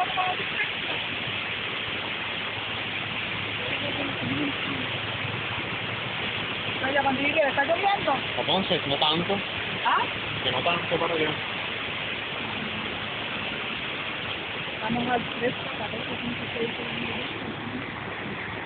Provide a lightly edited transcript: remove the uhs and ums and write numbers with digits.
Kaya bandigay, está lloviendo. Entonces, no tanto. ¿Ah? Que no tanto para allá. Estamos al fresco, parece 56 minutos.